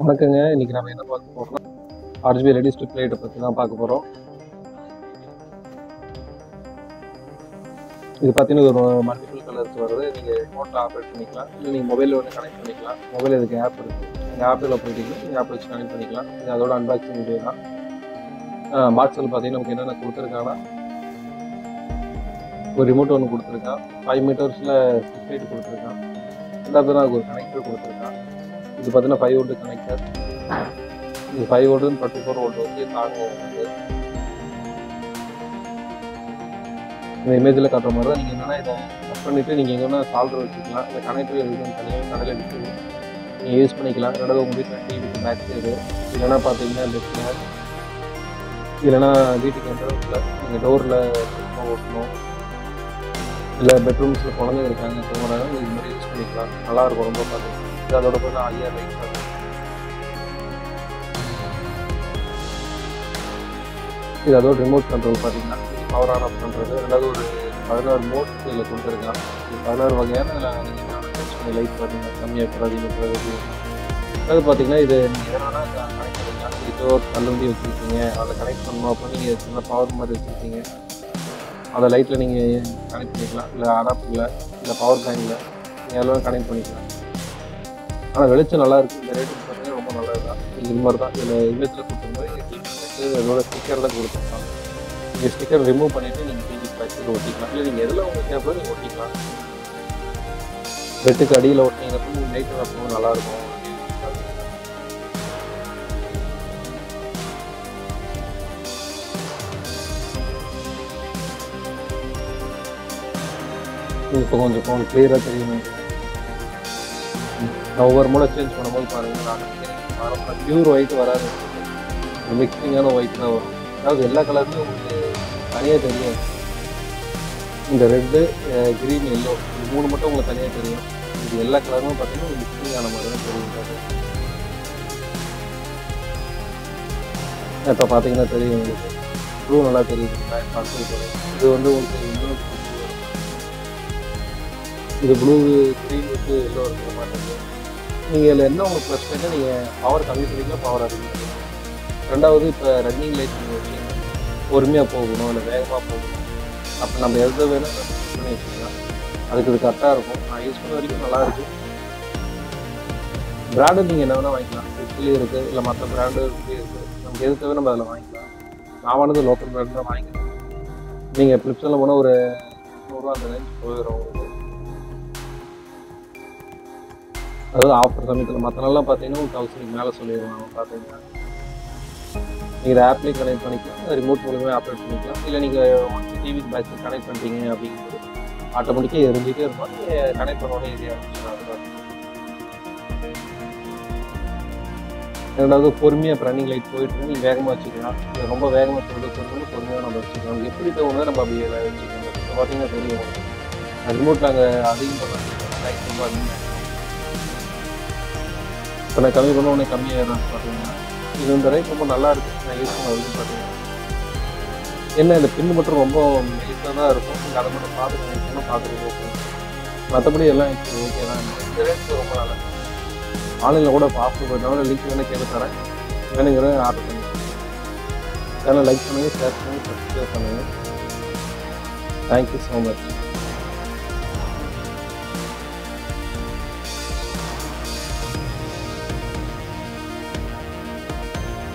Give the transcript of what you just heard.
வணக்கங்க. இன்னைக்கு நம்ம என்ன பார்க்க போறோம்னா, RGB ரெடி ஸ்ட்ரிப் லைட்டை பற்றி தான் பார்க்க போகிறோம். இது பார்த்தீங்கன்னா ஒரு மல்டிபிள் கலர்ஸ் வருது. நீங்கள் ரிமோட்டில் ஆப்ரேட் பண்ணிக்கலாம், இல்லை நீங்கள் மொபைலில் வந்து கனெக்ட் பண்ணிக்கலாம். மொபைல் இதுக்கு ஆப் இருக்குது. நீங்கள் ஆப்பில் போயிட்டீங்கன்னா நீங்கள் ஆப் வச்சு கனெக்ட் பண்ணிக்கலாம். இது அதோட அன்பாக்சிங் வீடியோ தான். பாக்ஸில் பார்த்தீங்கன்னா நமக்கு என்னென்ன கொடுத்துருக்காங்கன்னா, ஒரு ரிமோட் ஒன்று கொடுத்துருக்கான், 5 மீட்டர்ஸில் ஸ்ட்ரிப் லைட் கொடுத்துருக்கான், ரெண்டாவது அதுக்கு ஒரு கனெக்டர் கொடுத்துருக்கான். இது பார்த்தீங்கன்னா 5 வோல்ட் கனெக்டர். இது 5 வோல்ட் 24 வோல்ட் வந்து தாங்கும். வந்து இந்த இமேஜில் காட்டுற மாதிரி தான். நீங்கள் என்னென்னா இதை கட் பண்ணிவிட்டு நீங்கள் எங்கன்னா சால்டர் வச்சுக்கலாம். இந்த கனெக்டர் எதுவும் தனியாக கடையில் விற்று நீங்கள் யூஸ் பண்ணிக்கலாம். ரெண்டாவது உங்கள் வீட்டில் டிவிக்கு பேக் சைடு, இல்லைன்னா பார்த்தீங்கன்னா லெஃப்டில், இல்லைன்னா வீட்டுக்கு என்ட்ரன்ஸில் நீங்கள் டோரில் ஓட்டணும், இல்லை பெட்ரூம்ஸில் குழந்தைங்க இருக்காங்க தூங்குறாங்க, இது மாதிரி யூஸ் பண்ணிக்கலாம். நல்லாயிருக்கும் ரொம்ப பார்த்தீங்கன்னா. இது அதோட போய் நான் 5000 லைட் பண்ணுறேன். இது அதோட ரிமோட் கண்ட்ரோல் பார்த்தீங்கன்னா பவர் ஆன் ஆஃப் பண்ணுறது. ரெண்டாவது ஒரு 16 மோட்ஸ் இதில் கொடுத்துருக்கலாம். இது 16 வகையான நீங்கள் லைட் பார்த்தீங்கன்னா கம்மியாக இருக்கிறது இருக்கிறது. அதாவது பார்த்தீங்கன்னா இது நீங்கள் எதனா கனெக்ட் பண்ணிக்கலாம். இப்போ ஒரு தள்ளுவண்டி வச்சுருக்கீங்க, அதை கனெக்ட் பண்ணணும். அப்போ நீங்கள் சின்ன பவர் மாதிரி வச்சுருக்கீங்க, அந்த லைட்டில் நீங்கள் கனெக்ட் பண்ணிக்கலாம். இல்லை அடாப்டில், இல்லை பவர் பேங்கில் நீங்கள் எல்லாம் கனெக்ட் பண்ணிக்கலாம். ஆனால் வெளிச்சம் நல்லாயிருக்கு. இந்த ரேட்டுக்கு பார்த்தீங்கன்னா ரொம்ப நல்லது தான். இது மாதிரி தான் இதில் இமேஜில் கொடுத்துருந்தோம். அதோட ஸ்டிக்கர் தான் கொடுத்துருக்காங்க. நீங்கள் ஸ்டிக்கர் ரிமூவ் பண்ணிவிட்டு நீங்கள் டிவி பேக்கில் ஒட்டிக்கலாம். இல்லை நீங்கள் எதில் உங்களுக்கு தேவைப்போ நீங்கள் ஒட்டிக்கலாம். பெட்டுக்கு அடியில் ஒட்டிங்கிறப்போ நீங்கள் லைட்டு வைப்போம் நல்லாயிருக்கும். இப்போ கொஞ்சம் கிளியராக தெரியும். நான் ஒவ்வொரு மூட சேஞ்ச் பண்ணும்போது பாருங்கள், நான் பியூர் ஒயிட் வராது, மிக்சிங்கான ஒயிட் தான் வரும். அதாவது எல்லா கலருமே உங்களுக்கு தனியாக தெரியும். இந்த ரெட்டு, க்ரீன், எல்லோ இது 3 மட்டும் உங்களுக்கு தனியாக தெரியும். இது எல்லா கலருமே பார்த்தீங்கன்னா மிக்சிங்கான மாதிரி தான் தெரியும். இப்போ பார்த்தீங்கன்னா தெரியும் உங்களுக்கு ப்ளூ நல்லா தெரியுது. இது வந்து உங்களுக்கு இன்னும் இது ப்ளூ க்ரீனுக்கு எல்லோ இருக்கிற மாதிரி இருக்குது. நீங்கள் இதில் என்ன உங்களுக்கு ப்ளஸ் பண்ணால் நீங்கள் பவர் கம்மி பண்ணிக்கலாம், பவர் அதிகம். ரெண்டாவது இப்போ ரன்னிங் லைட் நீங்கள் வச்சிங்கன்னா பொறுமையாக போகணும், இல்லை வேகமாக போகணும். அப்போ நம்ம எதை வேணும் யூஸ் பண்ணி வச்சுக்கலாம். அதுக்கு இது கரெக்டாக இருக்கும். நான் யூஸ் பண்ண வரைக்கும் நல்லாயிருக்கு. பிராண்டு நீங்கள் என்ன வேணால் வாங்கிக்கலாம். ஃப்ளிப்ஸ்லேயும் இருக்குது, இல்லை மற்ற பிராண்டு இருக்குது. நமக்கு எது தேவை நம்ம அதில் வாங்கிக்கலாம். நான் வாங்கினது லோக்கல் பிராண்ட் தான் வாங்கிக்கலாம். நீங்கள் ஃப்ளிப்ஸில் போனால் ஒரு 100 ரூபா அந்த ரேஞ்ச் போயிடும் உங்களுக்கு. அதாவது ஆஃபர் சமயத்தில் மற்ற நாள்லாம் பார்த்தீங்கன்னா 1000 மேலே சொல்லிடுவாங்க. பார்த்தீங்கன்னா நீங்கள் இதை ஆப்லேயே கனெக்ட் பண்ணிக்கலாம், ரிமோட் மூலமே ஆப்ரேட் பண்ணிக்கலாம். இல்லை நீங்கள் டிவி பேக் கனெக்ட் பண்ணிட்டீங்க அப்படிங்கிறது ஆட்டோமேட்டிக்காக இருந்துகிட்டே இருக்கும். நீங்கள் கனெக்ட் பண்ணோட ஏரியா ரெண்டாவது பொறுமையாக ரன்னிங் லைட் போயிட்டு நீங்கள் வேகமாக வச்சுக்கலாம். ரொம்ப வேகமாக பொறுமையாக நம்ம வச்சுக்கலாம். எப்படி தோணுதோ நம்ம அப்படியே வச்சுக்கலாம். இப்போ பார்த்தீங்கன்னா தெரியும் ரிமோட் நாங்கள் அதிகம் லைட் ரொம்ப அதிகமாக. இப்போ நான் கம்மி பண்ண உடனே கம்மியாக தான் பார்த்தீங்கன்னா இது இந்த ரைட் ரொம்ப நல்லா இருக்குது. நான் யூஸ் பண்ண வரைக்கும் பார்த்தீங்கன்னா என்ன இந்த பின்னு மட்டும் ரொம்ப மெலிசாக தான் இருக்கும். நீங்கள் அதை மட்டும் பார்த்துட்டு போகணும். மற்றபடி எல்லாம் இப்போ ஓகே தான். இந்த ரேட்டு ரொம்ப நல்லா. ஆன்லைனில் கூட இப்போ ஆஃபர் போயிட்டாலும் லிங்க் வேணால் கேட்டு தரேன், வேணுங்கிற ஆர்டர் பண்ணுங்கள். சேனல் லைக் பண்ணுங்கள், ஷேர் பண்ணுங்கள், சப்ஸ்கிரைப் பண்ணுங்கள். Thank you so much.